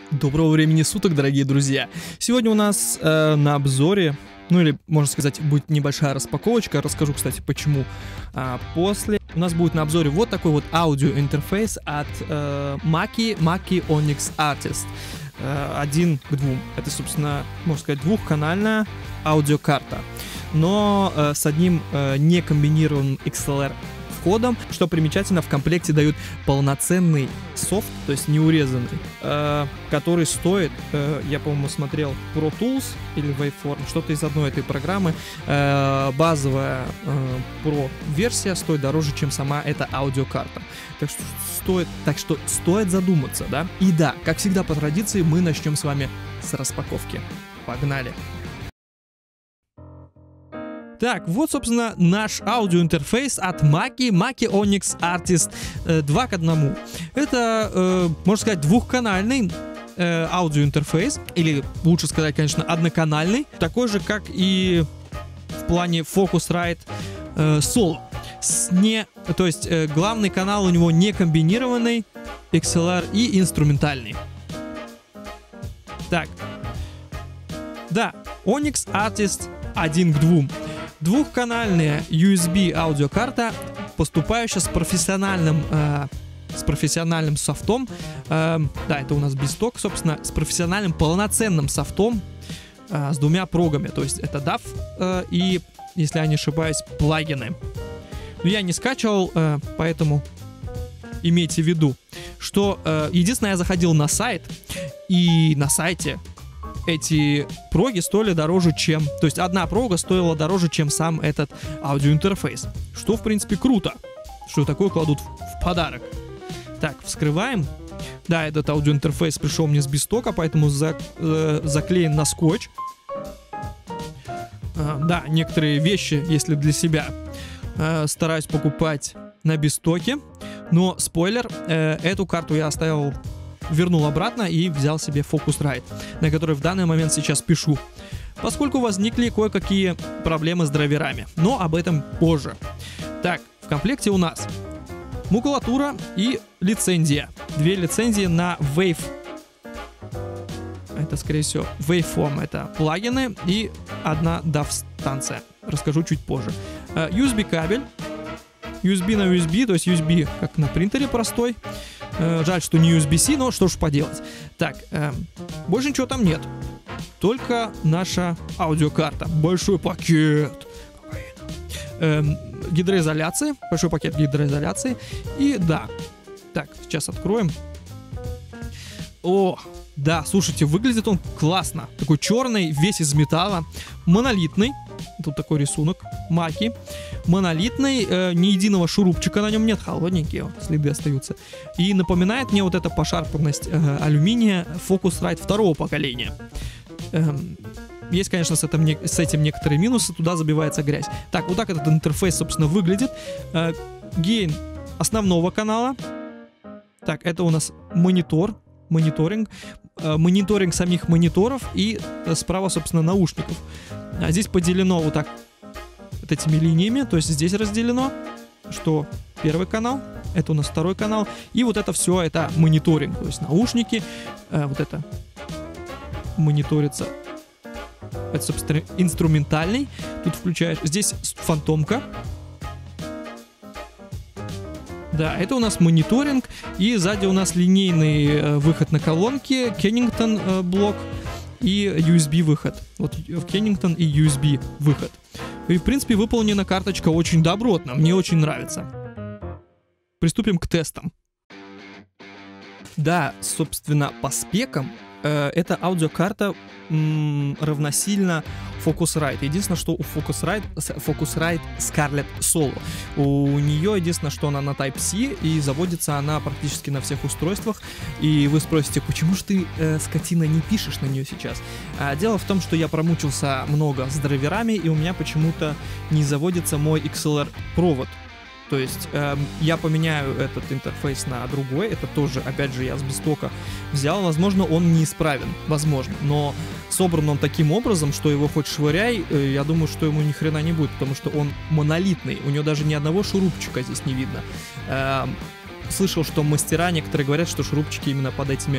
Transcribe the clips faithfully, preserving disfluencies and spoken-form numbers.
Доброго времени суток, дорогие друзья! Сегодня у нас э, на обзоре, ну или, можно сказать, будет небольшая распаковочка. Расскажу, кстати, почему. А после у нас будет на обзоре вот такой вот аудиоинтерфейс от э, Mackie, Mackie Onyx Artist. Э, один к двум. Это, собственно, можно сказать, двухканальная аудиокарта. Но э, с одним э, некомбинированным икс эл ар входом. Что примечательно, в комплекте дают полноценный софт, то есть неурезанный, э, который стоит, э, я, по-моему, смотрел Pro Tools или Waveform, что-то из одной этой программы. Э, базовая э, Pro версия стоит дороже, чем сама эта аудиокарта. Так что стоит, так что стоит задуматься, да? И да, как всегда по традиции, мы начнем с вами с распаковки. Погнали! Так, вот, собственно, наш аудиоинтерфейс от Mackie, Mackie Onyx Artist э, два к одному. Это, э, можно сказать, двухканальный э, аудиоинтерфейс, или лучше сказать, конечно, одноканальный, такой же, как и в плане Focusrite э, Solo. С не, то есть э, главный канал у него не комбинированный, икс эл ар и инструментальный. Так, да, Onyx Artist один к двум. Двухканальная ю эс би аудиокарта, поступающая с профессиональным, э, с профессиональным софтом. Э, да, это у нас бисток, собственно, с профессиональным полноценным софтом э, с двумя прогами. То есть это дав э, и, если я не ошибаюсь, плагины. Но я не скачивал, э, поэтому имейте в виду, что э, единственное, я заходил на сайт, и на сайте эти проги стоили дороже, чем... То есть одна прога стоила дороже, чем сам этот аудиоинтерфейс. Что, в принципе, круто. Что такое кладут в, в подарок. Так, вскрываем. Да, этот аудиоинтерфейс пришел мне с бистока, поэтому за, э, заклеен на скотч. А, да, некоторые вещи, если для себя, э, стараюсь покупать на бистоке. Но, спойлер, э, эту карту я оставил... вернул обратно и взял себе Focusrite, на который в данный момент сейчас пишу, поскольку возникли кое-какие проблемы с драйверами, но об этом позже. Так, в комплекте у нас макулатура и лицензия. Две лицензии на Wave. Это, скорее всего, Waveform, это плагины, и одна дав-станция. Расскажу чуть позже. ю эс би кабель. ю эс би на ю эс би, то есть ю эс би как на принтере простой. Жаль, что не ю эс би-C, но что ж поделать. Так, э, больше ничего там нет. Только наша аудиокарта. Большой пакет. Э, гидроизоляции. Большой пакет гидроизоляции. И да. Так, сейчас откроем. О, да, слушайте, выглядит он классно. Такой черный, весь из металла. Монолитный. Тут такой рисунок. Mackie. Монолитный, э, ни единого шурупчика на нем нет, холодненькие следы остаются. И напоминает мне вот эта пошарпанность э, алюминия Focusrite второго поколения. Эм, есть, конечно, с этим, с этим некоторые минусы, туда забивается грязь. Так, вот так этот интерфейс, собственно, выглядит. Э, гейн основного канала. Так, это у нас монитор, мониторинг. Э, мониторинг самих мониторов и э, справа, собственно, наушников. А здесь поделено вот так этими линиями, то есть здесь разделено, что первый канал, это у нас второй канал, и вот это все, это мониторинг, то есть наушники, э, вот это мониторится, это, собственно, инструментальный, тут включаешь, здесь фантомка, да, это у нас мониторинг, и сзади у нас линейный э, выход на колонки, Kennington э, блок и ю эс би выход, вот в Kennington и ю эс би выход. И, в принципе, выполнена карточка очень добротно. Мне очень нравится. Приступим к тестам. Да, собственно, по спекам э, эта аудиокарта м, равносильно Focusrite. Единственное, что у Focusrite, Focusrite Scarlett Solo. У нее единственное, что она на Type-C, и заводится она практически на всех устройствах. И вы спросите, почему же ты, э, скотина, не пишешь на нее сейчас? А дело в том, что я промучился много с драйверами, и у меня почему-то не заводится мой икс эл ар провод. То есть э, я поменяю этот интерфейс на другой, это тоже, опять же, я с бистока взял, возможно, он неисправен, возможно, но собран он таким образом, что его хоть швыряй, э, я думаю, что ему ни хрена не будет, потому что он монолитный, у него даже ни одного шурупчика здесь не видно. Э, слышал, что мастера некоторые говорят, что шурупчики именно под этими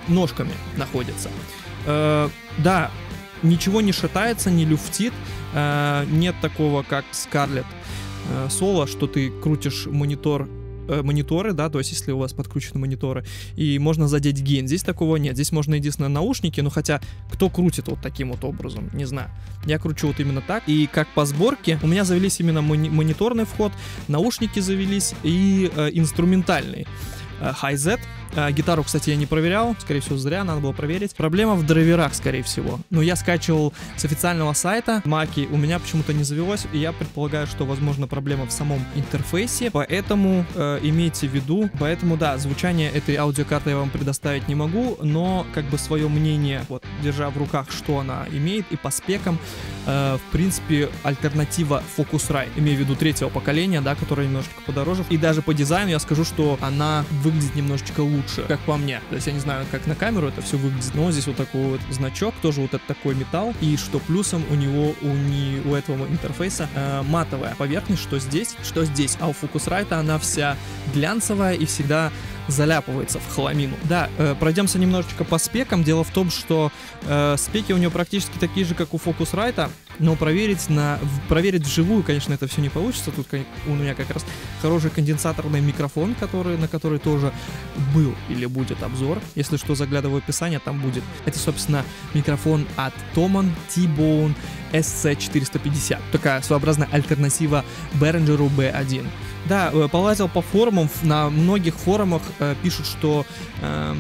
ножками находится. Э, да, ничего не шатается, не люфтит, э, нет такого, как Scarlett э, Solo, что ты крутишь монитор, э, мониторы, да, то есть если у вас подключены мониторы, и можно задеть гейн. Здесь такого нет, здесь можно единственное наушники, но хотя кто крутит вот таким вот образом, не знаю. Я кручу вот именно так, и как по сборке у меня завелись именно мони- мониторный вход, наушники завелись и э, инструментальный. Hi-Z. Гитару, кстати, я не проверял, скорее всего, зря, надо было проверить. Проблема в драйверах, скорее всего. Но я скачивал с официального сайта Маки, у меня почему-то не завелось, и я предполагаю, что, возможно, проблема в самом интерфейсе, поэтому э, имейте в виду. Поэтому, да, звучание этой аудиокарты я вам предоставить не могу, но, как бы, свое мнение, вот, держа в руках, что она имеет, и по спекам, э, в принципе, альтернатива Focusrite, имею в виду третьего поколения, да, которая немножечко подороже. И даже по дизайну я скажу, что она выглядит немножечко лучше, как по мне. То есть я не знаю, как на камеру это все выглядит, но здесь вот такой вот значок, тоже вот это такой металл, и что плюсом у него, у, не, у этого интерфейса э, матовая поверхность, что здесь, что здесь, а у Focusrite она вся глянцевая и всегда заляпывается в хламину. Да, э, пройдемся немножечко по спекам. Дело в том, что э, спеки у него практически такие же, как у Focusrite, но проверить, на, проверить вживую, конечно, это все не получится. Тут у меня как раз хороший конденсаторный микрофон, который, на который тоже был или будет обзор. Если что, заглядываю в описание, там будет. Это, собственно, микрофон от Thomann T-Bone эс си четыреста пятьдесят. Такая своеобразная альтернатива Behringer би один. Да, полазил по форумам, на многих форумах э, пишут, что э,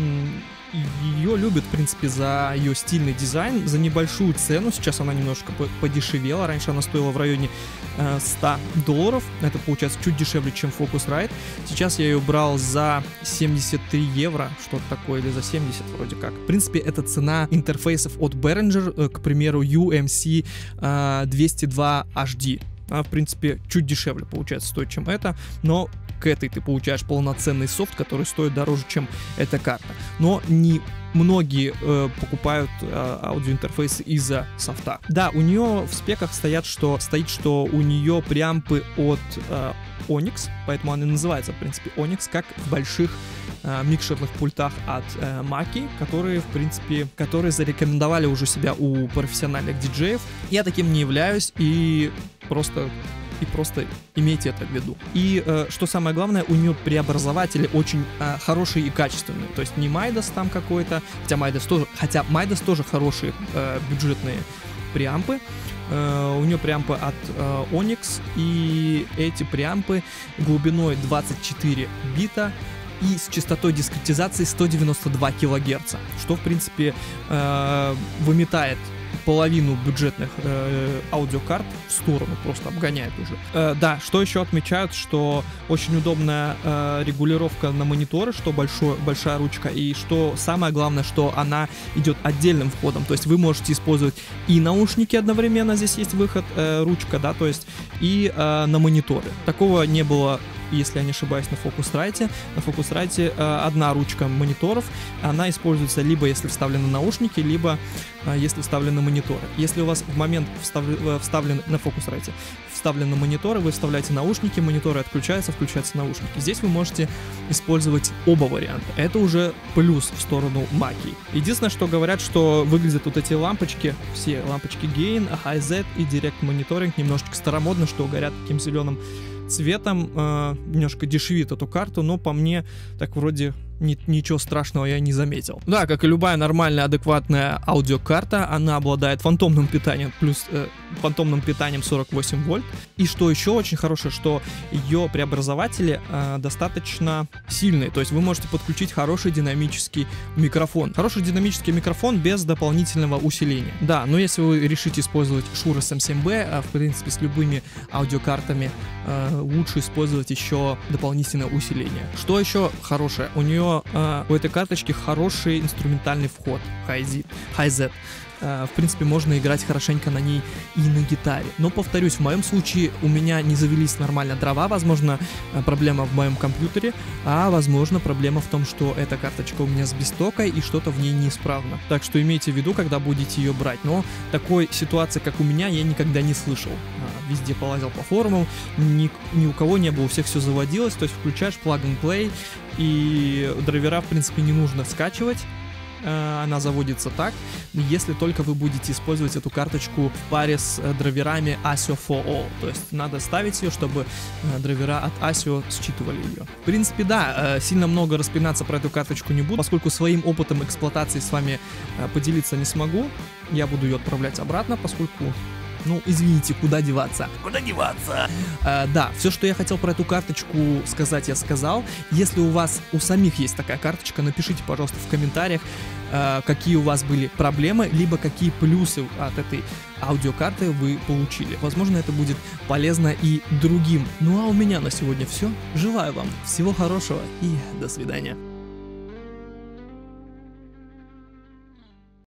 ее любят, в принципе, за ее стильный дизайн, за небольшую цену. Сейчас она немножко подешевела, раньше она стоила в районе э, ста долларов, это получается чуть дешевле, чем Focusrite. Сейчас я ее брал за семьдесят три евро, что-то такое, или за семьдесят вроде как. В принципе, это цена интерфейсов от Behringer, э, к примеру, ю эм си э, двести два эйч ди. Она, в принципе, чуть дешевле, получается, стоит, чем это, но к этой ты получаешь полноценный софт, который стоит дороже, чем эта карта. Но не многие э, покупают э, аудиоинтерфейсы из-за софта. Да, у нее в спеках стоят, что, стоит, что у нее преампы от э, Onyx, поэтому она и называется, в принципе, Onyx, как в больших э, микшерных пультах от э, Маки, которые, в принципе, которые зарекомендовали уже себя у профессиональных диджеев. Я таким не являюсь, и просто... и просто имейте это в виду. И э, что самое главное, у нее преобразователи очень э, хорошие и качественные. То есть не Midas там какой-то, хотя Midas тоже, хотя Midas тоже хорошие э, бюджетные преампы. Uh, у нее преампы от uh, Onyx, и эти преампы глубиной двадцать четыре бита и с частотой дискретизации сто девяносто два килогерца, что в принципе uh, выметает половину бюджетных э, аудиокарт в сторону, просто обгоняет уже. Э, да, что еще отмечают, что очень удобная э, регулировка на мониторы, что большой, большая ручка, и что самое главное, что она идет отдельным входом, то есть вы можете использовать и наушники одновременно, здесь есть выход, э, ручка, да, то есть и э, на мониторы. Такого не было, если я не ошибаюсь, на Focusrite. На Focusrite э, одна ручка мониторов, она используется либо если вставлены наушники, либо э, если вставлены мониторы. Если у вас в момент встав... вставлены на Focusrite вставлены мониторы, вы вставляете наушники, мониторы отключаются, включаются наушники. Здесь вы можете использовать оба варианта. Это уже плюс в сторону Маки. Единственное, что говорят, что выглядят вот эти лампочки, все лампочки Gain, Hi-Z и Direct Monitoring немножечко старомодно, что горят таким зеленым цветом, э, немножко дешевит эту карту, но по мне так вроде ни, ничего страшного я не заметил. Да, как и любая нормальная, адекватная аудиокарта, она обладает фантомным питанием, плюс э, фантомным питанием сорок восемь вольт. И что еще очень хорошее, что ее преобразователи э, достаточно сильные, то есть вы можете подключить хороший динамический микрофон. Хороший динамический микрофон без дополнительного усиления. Да, но если вы решите использовать Shure эс эм семь би, э, в принципе, с любыми аудиокартами э, лучше использовать еще дополнительное усиление. Что еще хорошее? У нее э, у этой карточки хороший инструментальный вход Hi-Z. Hi-Z. В принципе, можно играть хорошенько на ней и на гитаре. Но, повторюсь, в моем случае у меня не завелись нормально дрова. Возможно, проблема в моем компьютере, а возможно, проблема в том, что эта карточка у меня с бестокой и что-то в ней неисправно. Так что имейте в виду, когда будете ее брать. Но такой ситуации, как у меня, я никогда не слышал. Везде полазил по форумам, ни, ни у кого не было, у всех все заводилось. То есть включаешь plug and play, и драйвера, в принципе, не нужно скачивать. Она заводится так, если только вы будете использовать эту карточку в паре с драйверами асио фор All. То есть надо ставить ее, чтобы драйвера от асио считывали ее. В принципе, да, сильно много распинаться про эту карточку не буду, поскольку своим опытом эксплуатации с вами поделиться не смогу. Я буду ее отправлять обратно, поскольку... Ну, извините, куда деваться? Куда деваться? А, да, все, что я хотел про эту карточку сказать, я сказал. Если у вас, у самих есть такая карточка, напишите, пожалуйста, в комментариях, а, какие у вас были проблемы, либо какие плюсы от этой аудиокарты вы получили. Возможно, это будет полезно и другим. Ну, а у меня на сегодня все. Желаю вам всего хорошего и до свидания.